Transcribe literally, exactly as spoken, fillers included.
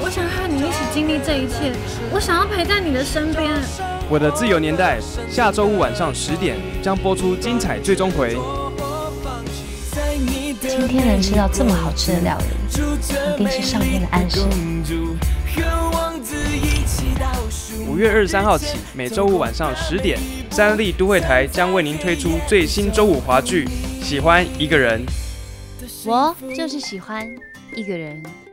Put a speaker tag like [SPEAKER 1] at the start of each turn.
[SPEAKER 1] 我想和你一起经历这一切，我想要陪在你的身边。
[SPEAKER 2] 我的自由年代，下周五晚上十点将播出精彩最终回。
[SPEAKER 3] 今天能吃到这么好吃的料理，一定是上天的暗示。
[SPEAKER 2] 五月二十三号起，每周五晚上十点，三立都会台将为您推出最新周五华剧《喜欢一个人》。
[SPEAKER 3] 我就是喜欢一个人。